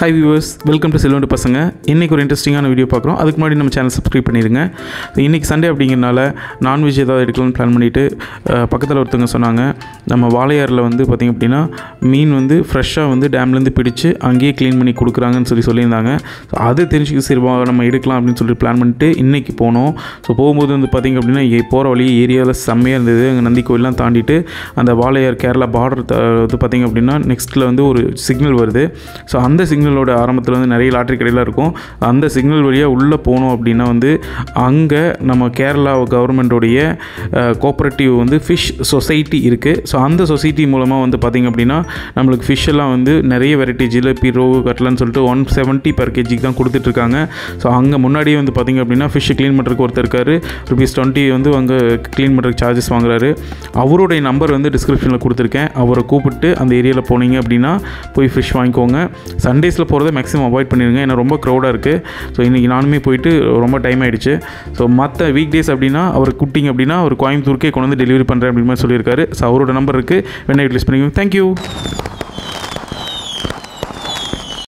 Hi viewers, welcome to Silvandu Pasanga. இன்றைக்கி ஒரு இன்ட்ரெஸ்டிங்கான வீடியோ பார்க்குறோம். அதுக்கு முன்னாடி நம்ம சேனல் சப்ஸ்கிரைப் பண்ணிடுங்க. இன்றைக்கி சண்டே அப்படிங்கிறனால நான்வெஜ் ஏதாவது எடுக்கலாம்னு பிளான் பண்ணிவிட்டு பக்கத்தில் ஒருத்தவங்க சொன்னாங்க, நம்ம வாழையாரில் வந்து பார்த்திங்க அப்படின்னா மீன் வந்து ஃப்ரெஷ்ஷாக வந்து டேம்லேருந்து பிடிச்சி அங்கேயே க்ளீன் பண்ணி கொடுக்குறாங்கன்னு சொல்லியிருந்தாங்க. ஸோ அது தெரிஞ்சுக்க சரி நம்ம எடுக்கலாம் அப்படின்னு சொல்லிட்டு பிளான் பண்ணிட்டு இன்றைக்கி போனோம். ஸோ போகும்போது வந்து பார்த்திங்க அப்படின்னா போகிற வழி ஏரியாவில் செம்மையாக இருந்தது. அங்கே நந்தி கோயிலெலாம் தாண்டிட்டு அந்த வாழையார் கேரளா பார்டர் வந்து பார்த்திங்க அப்படின்னா நெக்ஸ்ட்டில் வந்து ஒரு சிக்னல் வருது. ஸோ அந்த சிக்னலோட ஆரம்பத்தில் வந்து நிறைய லாட்ரி கடையெல்லாம் இருக்கும். அந்த சிக்னல் வழியாக உள்ளே போனோம் அப்படின்னா வந்து அங்கே நம்ம கேரளா கவர்மெண்ட்டோடைய கோஆப்ரேட்டிவ் வந்து ஃபிஷ் சொசைட்டி இருக்குது. ஸோ அந்த சொசைட்டி மூலமாக வந்து பார்த்திங்க அப்படின்னா நம்மளுக்கு ஃபிஷ் எல்லாம் வந்து நிறைய வெரைட்டி ஜிலேபி, ரோகு, கட்லான்னு சொல்லிட்டு 170 per kg தான் கொடுத்துட்ருக்காங்க. ஸோ அங்கே முன்னாடியே வந்து பார்த்திங்க அப்படின்னா ஃபிஷ் க்ளீன் பண்ணுறதுக்கு ஒருத்தர் இருக்கார். ₹20 வந்து அங்கே க்ளீன் பண்ணுறதுக்கு சார்ஜஸ் வாங்குறாரு. அவருடைய நம்பர் வந்து டிஸ்கிரிப்ஷனில் கொடுத்துருக்கேன். அவரை கூப்பிட்டு அந்த ஏரியாவில் போனீங்க அப்படின்னா போய் ஃபிஷ் வாங்கிக்கோங்க. சண்டேஸில் போகிறத மேக்ஸிமம் அவாய்ட் பண்ணிடுங்க, ஏன்னா ரொம்ப க்ரௌடாக இருக்குது. ஸோ இன்றைக்கி நானுமே போயிட்டு ரொம்ப டைம் ஆகிடுச்சு. ஸோ மற்ற வீக் டேஸ் அப்படின்னா அவர் கூப்பிட்டிங்க அப்படின்னா அவர் கோயம்புத்தூருக்கே கொண்டு வந்து டெலிவரி பண்ணுறேன் அப்படின்னு மாதிரி சொல்லியிருக்காரு. ஸோ அவரோட நம்பர் இருக்குது, வேணா யூட்டிலைஸ் பண்ணிக்கோங்க. தேங்க்யூ.